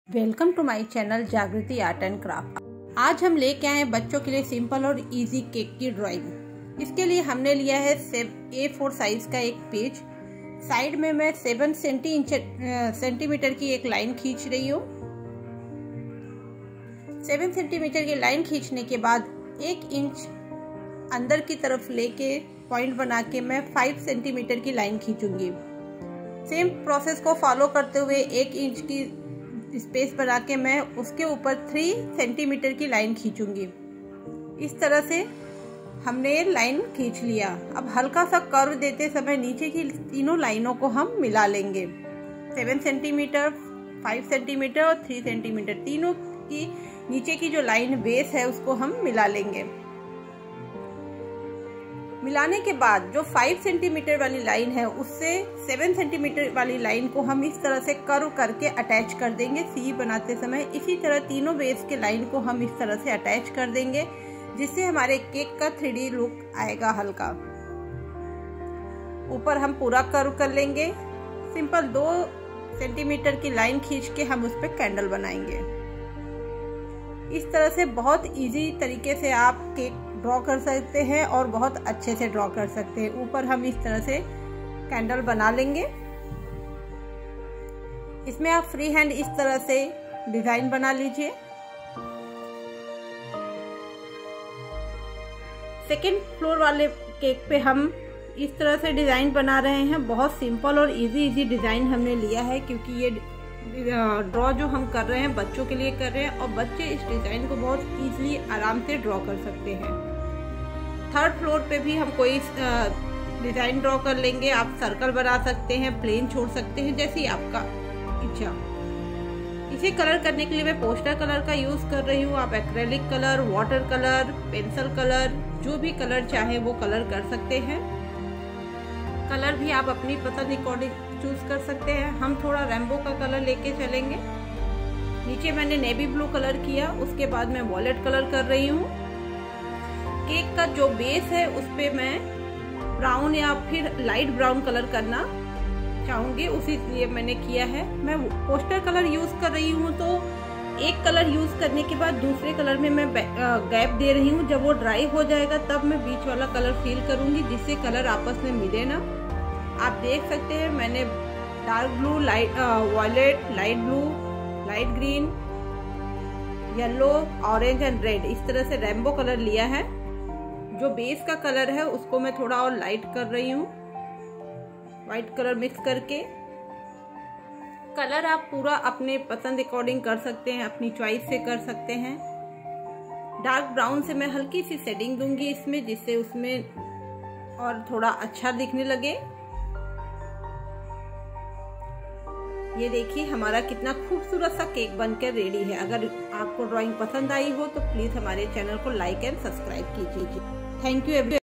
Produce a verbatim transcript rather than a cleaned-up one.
Welcome to my channel Jagriti art and craft. आज हम लेके आए हैं बच्चों के लिए सिंपल और इजी केक की ड्राइंग। इसके लिए हमने लिया है ए फोर साइज का एक पेज। साइड में मैं सेवन सेंटी इंच सेंटीमीटर की एक लाइन खींच रही हूँ। सेवन सेंटीमीटर की लाइन खींचने के बाद एक इंच अंदर की तरफ लेके पॉइंट बना के मैं फाइव सेंटीमीटर की लाइन खींचूंगी। सेम प्रोसेस को फॉलो करते हुए एक इंच की स्पेस बना के मैं उसके ऊपर थ्री सेंटीमीटर की लाइन खींचूंगी। इस तरह से हमने लाइन खींच लिया। अब हल्का सा कर्व देते समय नीचे की तीनों लाइनों को हम मिला लेंगे। सेवन सेंटीमीटर, फाइव सेंटीमीटर और थ्री सेंटीमीटर तीनों की नीचे की जो लाइन बेस है उसको हम मिला लेंगे। मिलाने के बाद जो फाइव सेंटीमीटर वाली लाइन है उससे सेवन सेंटीमीटर वाली लाइन को हम इस तरह से कर्व करके अटैच कर देंगे सी बनाते समय। इसी तरह तीनों बेस के लाइन को हम इस तरह से अटैच कर देंगे, जिससे हमारे केक का थ्री डी लुक आएगा हल्का। ऊपर हम पूरा कर्व कर लेंगे। सिंपल दो सेंटीमीटर की लाइन खींच के हम उस पर कैंडल बनाएंगे। इस तरह से बहुत इजी तरीके से आप केक ड्रॉ कर सकते हैं और बहुत अच्छे से ड्रॉ कर सकते हैं। ऊपर हम इस तरह से कैंडल बना लेंगे। इसमें आप फ्री हैंड इस तरह से डिजाइन बना लीजिए। सेकेंड फ्लोर वाले केक पे हम इस तरह से डिजाइन बना रहे हैं। बहुत सिंपल और इजी इजी डिजाइन हमने लिया है, क्योंकि ये ड्रॉ जो हम कर रहे हैं बच्चों के लिए कर रहे हैं और बच्चे इस डिजाइन को बहुत इजीली आराम से ड्रॉ कर सकते हैं। थर्ड फ्लोर पे भी हम कोई डिजाइन ड्रॉ कर लेंगे। आप सर्कल बना सकते हैं, प्लेन छोड़ सकते हैं, जैसी आपका इच्छा। इसे कलर करने के लिए मैं पोस्टर कलर का यूज कर रही हूँ। आप acrylic colour, water colour, pencil colour, जो भी कलर चाहे वो कलर कर सकते हैं। कलर भी आप अपनी पसंद अकॉर्डिंग चूज कर सकते हैं। हम थोड़ा रेनबो का कलर लेके चलेंगे। नीचे मैंने नेवी ब्लू कलर किया, उसके बाद मैं वॉयलेट कलर कर रही हूँ। केक का जो बेस है उस पे मैं ब्राउन या फिर लाइट ब्राउन कलर करना चाहूंगी, उसी लिए मैंने किया है। मैं पोस्टर कलर यूज कर रही हूँ, तो एक कलर यूज करने के बाद दूसरे कलर में मैं गैप दे रही हूँ। जब वो ड्राई हो जाएगा तब मैं बीच वाला कलर फिल करूंगी, जिससे कलर आपस में मिले ना। आप देख सकते हैं मैंने dark blue, light violet, light blue, light green, yellow, orange and red, इस तरह से रेनबो कलर लिया है। जो बेस का कलर है उसको मैं थोड़ा और लाइट कर रही हूँ, व्हाइट कलर मिक्स करके। कलर आप पूरा अपने पसंद अकॉर्डिंग कर सकते हैं, अपनी चॉइस से कर सकते हैं। डार्क ब्राउन से मैं हल्की सी शेडिंग दूंगी इसमें, जिससे उसमें और थोड़ा अच्छा दिखने लगे। ये देखिए हमारा कितना खूबसूरत सा केक बनकर रेडी है। अगर आपको ड्राइंग पसंद आई हो तो प्लीज हमारे चैनल को लाइक एंड सब्सक्राइब कीजिए। Thank you every